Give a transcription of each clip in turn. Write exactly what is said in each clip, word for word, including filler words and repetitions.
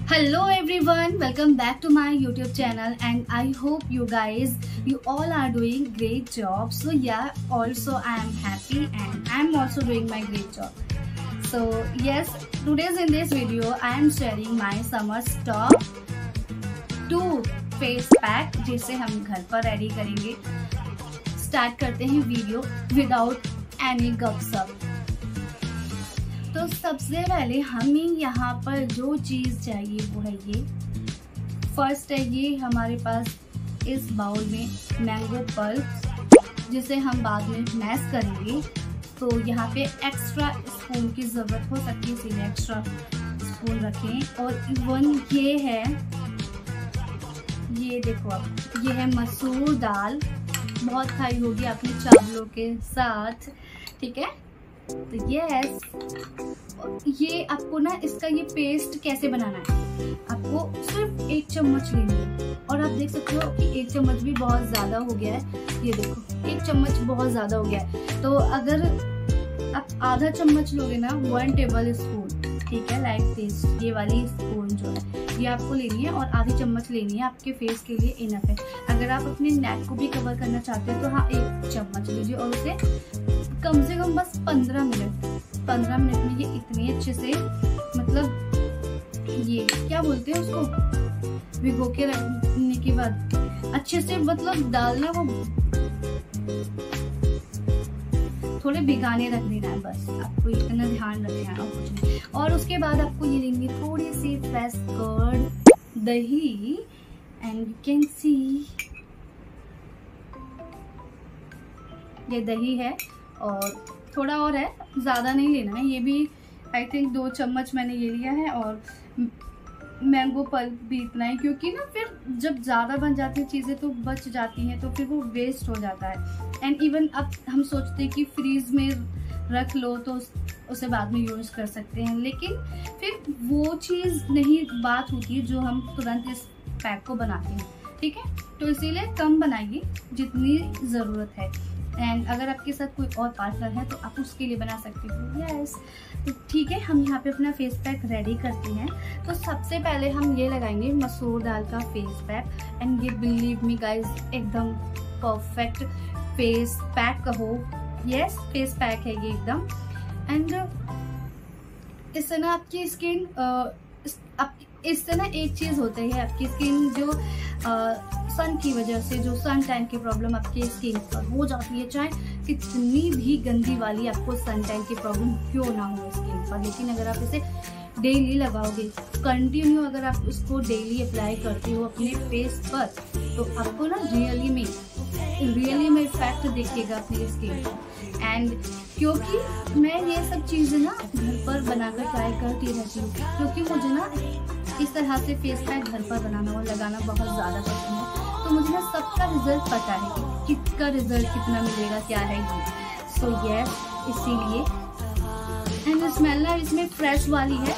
Hello everyone, welcome back to my YouTube channel and I hope you guys you all are doing great job. So yeah, also I am happy and I am also doing my great job. So yes, today's in this video I am sharing my summer stock two face pack जिसे हम घर पर ready करेंगे. Start करते हैं video without any गपशप. तो सबसे पहले हमें यहाँ पर जो चीज़ चाहिए वो है ये. फर्स्ट है ये हमारे पास इस बाउल में मैंगो पल्प जिसे हम बाद में मैश करेंगे. तो यहाँ पे एक्स्ट्रा स्पून की ज़रूरत हो सकती है इसीलिए एक्स्ट्रा स्पून रखें. और इवन ये है, ये देखो आप, ये है मसूर दाल. बहुत खाई होगी आपने चावलों के साथ, ठीक है. तो यस, ये आपको ना इसका ये पेस्ट कैसे बनाना है, आपको सिर्फ एक चम्मच लेनी है. और आप देख सकते हो कि एक चम्मच भी बहुत ज़्यादा हो गया है. ये देखो एक चम्मच बहुत ज़्यादा हो गया है. तो अगर आप आधा चम्मच लोगे ना, वन टेबल स्पून, ठीक है, लाइक दिस, ये वाली स्पून जो है ये आपको लेनी है और आधी चम्मच लेनी है. आपके फेस के लिए इनफ है. अगर आप अपने नेक को भी कवर करना चाहते हो तो हाँ एक चम्मच लीजिए और उसे कम से कम बस पंद्रह मिनट पंद्रह मिनट में ये इतने अच्छे से, मतलब ये क्या बोलते हैं उसको, भिगो के रखने के बाद अच्छे से, मतलब डालना वो थोड़े भिगाने रख देना है. बस आपको इतना ध्यान रखना है और कुछ नहीं. और उसके बाद आपको ये लेंगे थोड़ी सी फ्रेश कर्ड, दही, एंड यू कैन सी ये दही है. और थोड़ा और है, ज़्यादा नहीं लेना है. ये भी आई थिंक दो चम्मच मैंने ये लिया है. और मैंगो पल्प भी इतना ही, क्योंकि ना फिर जब ज़्यादा बन जाती है चीज़ें तो बच जाती हैं तो फिर वो वेस्ट हो जाता है. एंड इवन अब हम सोचते हैं कि फ्रीज में रख लो तो उसे बाद में यूज़ कर सकते हैं, लेकिन फिर वो चीज़ नहीं बात होती है जो हम तुरंत इस पैक को बनाते हैं, ठीक है. तो इसीलिए कम बनाइए जितनी ज़रूरत है. एंड अगर आपके साथ कोई और पार्टनर है तो आप उसके लिए बना सकते हो. यस, तो ठीक है, हम यहाँ पे अपना फेस पैक रेडी करते हैं. तो सबसे पहले हम ये लगाएंगे मसूर दाल का फेस पैक. एंड ये बिलीव मी गाइज एकदम परफेक्ट फेस पैक कहो. यस, फेस पैक है ये एकदम. एंड इससे ना आपकी स्किन, इससे ना एक चीज़ होती है, आपकी स्किन जो आ, सन की वजह से जो सन टैन की प्रॉब्लम आपकी स्किन पर हो जाती है, चाहे कितनी भी गंदी वाली आपको सन टैन की प्रॉब्लम क्यों ना हो स्किन पर, लेकिन अगर आप इसे डेली लगाओगे, कंटिन्यू अगर आप इसको डेली अप्लाई करते हो अपने फेस पर, तो आपको ना रियली में रियली में इफेक्ट दिखेगा अपनी स्किन पर. एंड क्योंकि मैं ये सब चीज़ें ना घर पर बनाकर ट्राई करती रहती हूँ, क्योंकि मुझे ना इस तरह से फेस पैक घर पर बनाना और लगाना बहुत ज़्यादा पसंद है. तो मुझे ना सबका रिजल्ट पता है कि किसका रिजल्ट कितना मिलेगा, क्या है ये. सो यस, इसीलिए. एंड स्मेल ना इसमें फ्रेश वाली है.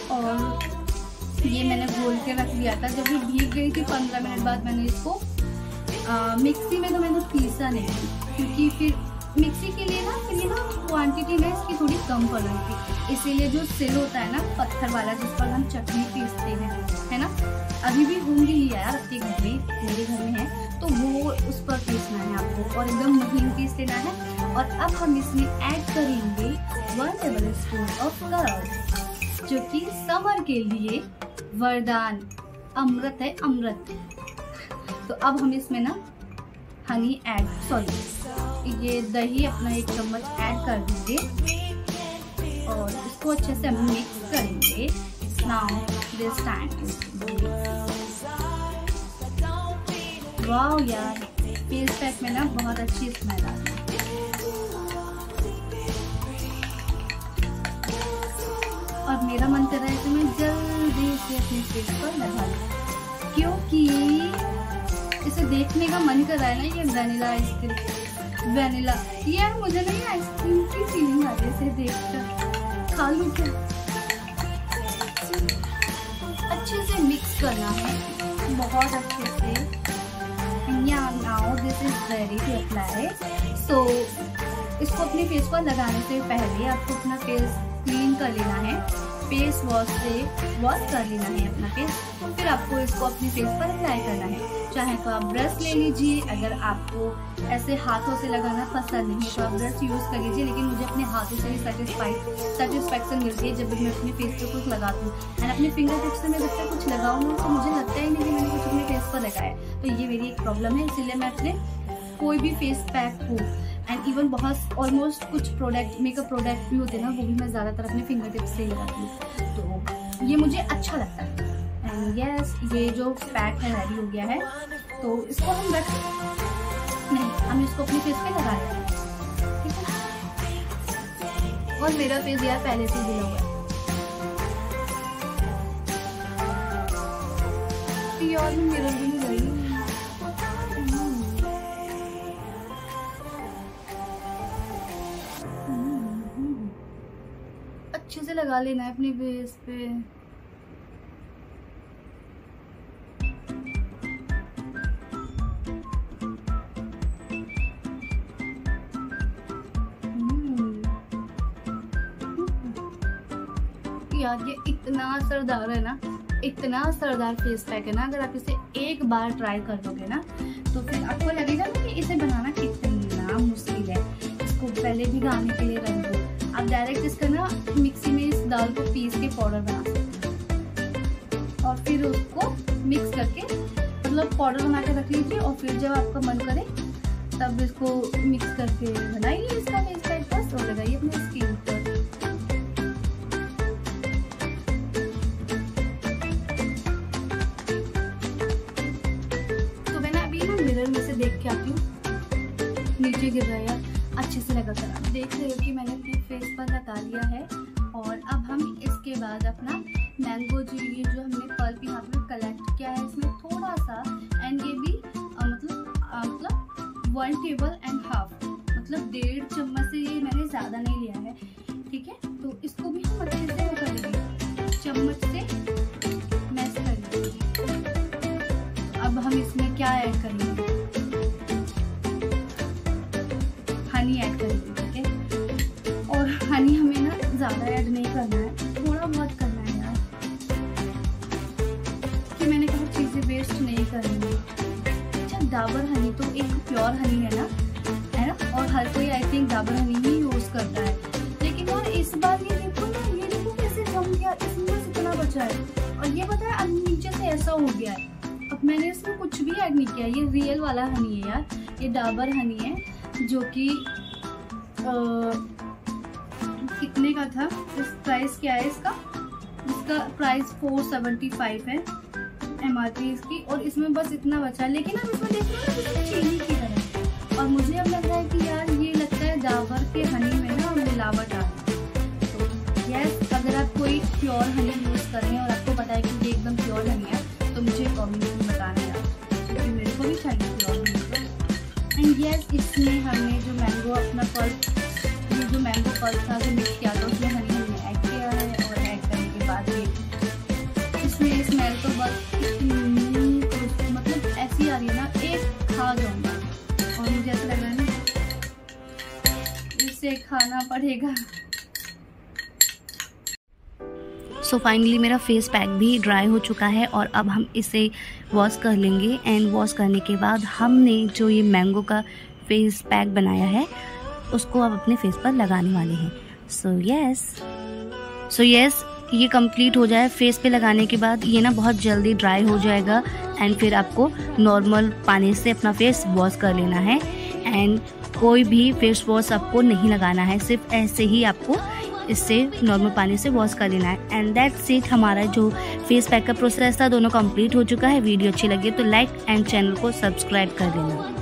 और ये मैंने घोल के रख दिया था, जब ये भीग गई थी पंद्रह मिनट बाद मैंने इसको आ, मिक्सी में तो मैंने पीसा नहीं, क्योंकि फिर मिक्सी के लिए ना फिर ये ना क्वांटिटी में इसकी थोड़ी कम पड़ रही थी. इसीलिए जो सिल होता है ना पत्थर वाला जिस पर हम चटनी पीसते हैं, है ना, अभी भी होंगे ही यार आपके घर में, मेरे घर में है, तो वो उस पर पीसना है आपको और एकदम महीन पीस लेना है. और अब हम इसमें ऐड करेंगे one tablespoon of curd, जो कि समर के लिए वरदान, अमृत है, अमृत. तो अब हम इसमें ना हनी ऐड, सॉरी ये दही अपना एक चम्मच ऐड कर देंगे और इसको अच्छे से हम मिक्स करेंगे. नाउ दिस टाइम, वाओ यार, फेस पैक में ना बहुत अच्छी स्मेल आ रही है. और मेरा मन कर रहा है कि मैं जल्दी से अपने फेस पर लगा लूं, क्योंकि इसे देखने का मन कर रहा है ना. ये वैनिला आइसक्रीम, वैनिला, यार मुझे नहीं आइसक्रीम की फीलिंग आ रही है इसे देखकर. खा लूं क्या? अच्छे से मिक्स करना है, बहुत अच्छे से. Now this is ready to apply. So इसको अपने फेस पर लगाने से पहले आपको अपना फेस क्लीन कर लेना है. फेस वॉश से वॉश कर लेना है अपना फेस। फिर आपको इसको अपने फेस पर अप्लाई करना है। चाहे तो आप ब्रश ले लीजिए, अगर आपको ऐसे हाथों से लगाना पसंद नहीं है तो आप ब्रश यूज़ कर लीजिए, लेकिन मुझे अपने हाथों से ही सेटिस्फाइड सेटिस्फैक्शन मिलती है जब मैं अपने फेस पे कुछ लगाती हूँ। एंड अपने फिंगर टिप्स से मैं जब तक कुछ लगाऊँ ना तो मुझे लगता ही नहीं कि मैंने कुछ अपने फेस पर लगाया। तो ये मेरी एक प्रॉब्लम है, इसीलिए मैं अपने कोई भी फेस पैक हो एंड इवन बहुत ऑलमोस्ट कुछ प्रोडक्ट मेकअप प्रोडक्ट भी होते हैं ना, वो भी मैं ज़्यादातर अपने फिंगर टिप्स से ही लगाती हूँ। तो ये मुझे अच्छा लगता है। एंड यस, ये जो पैक है रेडी हो गया है, तो इसको हम रख नहीं हम इसको अपने फेस पे लगा लेते हैं, ठीक है। और मेरा फेस यार पहले से धुला हुआ है यार, मेरा भी नहीं गई। अच्छे से लगा लेना है अपने फेस पे। यार ये इतना असरदार है ना, इतना असरदार फेस पैक है ना, अगर आप इसे एक बार ट्राई कर दोगे ना तो फिर आपको लगेगा ना कि इसे बनाना कितना मुश्किल है। इसको पहले भिगाने के लिए रख दो, आप डायरेक्ट इसका ना मिक्सी में इस दाल को पीस के पाउडर बना सकते हैं और फिर उसको मिक्स करके मतलब पाउडर बना के रख लीजिए, और फिर जब आपका मन करे तब इसको मिक्स करके बनाइए इसका फेस पैक बस, और लगाइए अपने स्किन पर। तो मैं ना अभी ना मिरर में से देख के आती हूँ, नीचे गिर रहा है यार, अच्छे से लगा कर आप देख रहे हो कि मैंने अपने फेस पर लगा लिया है। और अब हम इसके बाद अपना मैंगो जो ये जो हमने पल्प यहाँ पे कलेक्ट किया है, इसमें थोड़ा सा एंड ये भी आ, मतलब आ, मतलब वन टेबल एंड हाफ मतलब डेढ़ चम्मच से ये मैंने ज़्यादा नहीं लिया है, ठीक है। तो इसको भी हम अच्छे से वो करेंगे, चम्मच से मैश कर लेंगे। अब हम इसमें क्या ऐड करेंगे, हनी ऐड करेंगे, ठीक है। और हनी हमें ना ज़्यादा ऐड नहीं करना है, थोड़ा बहुत करना है यार, कि मैंने कहा चीज़ें वेस्ट नहीं करनी। अच्छा, डाबर हनी तो एक प्योर हनी है ना, है ना, और हर कोई आई थिंक डाबर हनी ही यूज़ करता है। लेकिन यार इस बार ये देखो ना, ये देखो कैसे जम गया, इसमें बस इतना बचा है, और ये पता है अब नीचे से ऐसा हो गया है। अब मैंने इसमें कुछ भी ऐड नहीं किया, ये रियल वाला हनी है यार, ये डाबर हनी है जो कि कितने का था, इस प्राइस क्या है इसका, इसका प्राइस फोर सेवेंटी फाइव है एमआरपी इसकी, और इसमें बस इतना बचा। लेकिन अब इसमें देख रहे हो ना चीनी की तरह, और मुझे अब लग रहा है कि यार ये लगता है डाबर के हनी में ना मिलावट आ रही है। तो यस, अगर आप कोई प्योर हनी यूज़ कर रहे हैं और आपको पता है कि ये एकदम प्योर हनी है तो मुझे कमेंट में बताना यार, क्योंकि मेरे को भी चाहिए प्योर हनी। एंड यस, इसमें हमने जो मैंगो अपना पल्प ये जो मैंगो पल्प था जो मिक्स किया था उसमें हनी हमने ऐड किया है, और ऐड करने के बाद ये इसमें स्मेल तो बस इतनी मतलब ऐसी आ रही है ना, एक खा जाऊंगा, और मुझे ऐसा लग रहा है ना इसे खाना पड़ेगा। सो so फाइनली मेरा फेस पैक भी ड्राई हो चुका है, और अब हम इसे वॉश कर लेंगे। एंड वॉश करने के बाद हमने जो ये मैंगो का फेस पैक बनाया है उसको अब अपने फेस पर लगाने वाले हैं। सो यस सो यस ये कंप्लीट हो जाए, फेस पे लगाने के बाद ये ना बहुत जल्दी ड्राई हो जाएगा, एंड फिर आपको नॉर्मल पानी से अपना फेस वॉश कर लेना है। एंड कोई भी फेस वॉश आपको नहीं लगाना है, सिर्फ ऐसे ही आपको इससे नॉर्मल पानी से वॉश कर लेना है। एंड दैट्स इट, हमारा जो फेस पैक का प्रोसेस था दोनों कंप्लीट हो चुका है। वीडियो अच्छी लगी तो लाइक एंड चैनल को सब्सक्राइब कर देना।